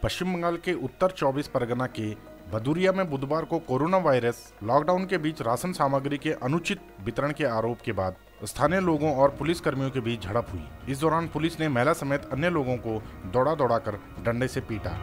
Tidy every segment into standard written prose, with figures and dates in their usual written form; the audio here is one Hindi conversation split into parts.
पश्चिम बंगाल के उत्तर 24 परगना के भदुरिया में बुधवार को कोरोना वायरस लॉकडाउन के बीच राशन सामग्री के अनुचित वितरण के आरोप के बाद स्थानीय लोगों और पुलिस कर्मियों के बीच झड़प हुई। इस दौरान पुलिस ने महिला समेत अन्य लोगों को दौड़ा कर डंडे से पीटा।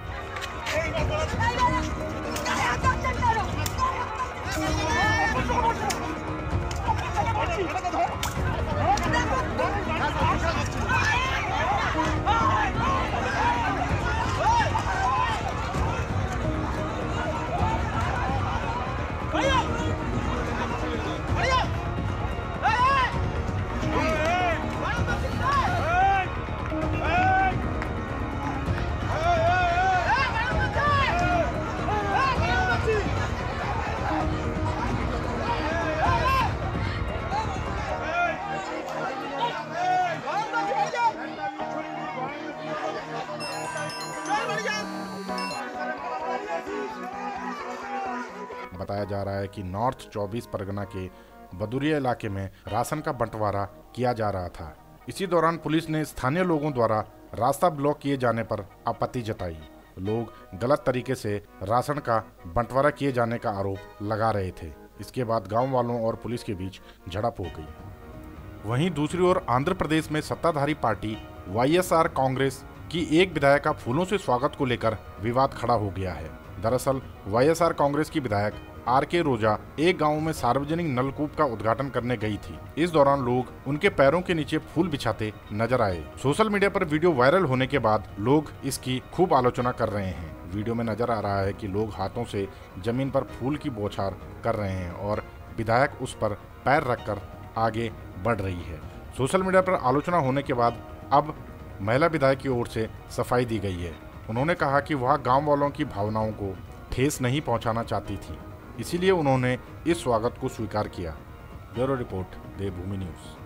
बताया जा रहा है कि नॉर्थ 24 परगना के भदुरिया इलाके में राशन का बंटवारा किया जा रहा था। इसी दौरान पुलिस ने स्थानीय लोगों द्वारा रास्ता ब्लॉक किए जाने पर आपत्ति जताई। लोग गलत तरीके से राशन का बंटवारा किए जाने का आरोप लगा रहे थे। इसके बाद गांव वालों और पुलिस के बीच झड़प हो गई। वहीं दूसरी ओर आंध्र प्रदेश में सत्ताधारी पार्टी वाईएसआर कांग्रेस की एक विधायक का फूलों से स्वागत को लेकर विवाद खड़ा हो गया है। दरअसल वाईएसआर कांग्रेस की विधायक आर.के. रोजा एक गांव में सार्वजनिक नलकूप का उद्घाटन करने गई थी। इस दौरान लोग उनके पैरों के नीचे फूल बिछाते नजर आए। सोशल मीडिया पर वीडियो वायरल होने के बाद लोग इसकी खूब आलोचना कर रहे हैं। वीडियो में नजर आ रहा है कि लोग हाथों से जमीन पर फूल की बौछार कर रहे हैं और विधायक उस पर पैर रखकर आगे बढ़ रही है। सोशल मीडिया पर आलोचना होने के बाद अब महिला विधायक की ओर से सफाई दी गई है। उन्होंने कहा कि वह गांव वालों की भावनाओं को ठेस नहीं पहुंचाना चाहती थी, इसीलिए उन्होंने इस स्वागत को स्वीकार किया। Bureau report, Devbhoomi news.